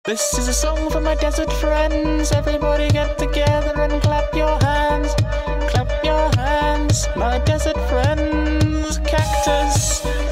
This is a song for my desert friends. Everybody get together and clap your hands. Clap your hands, my desert friends. Cactus.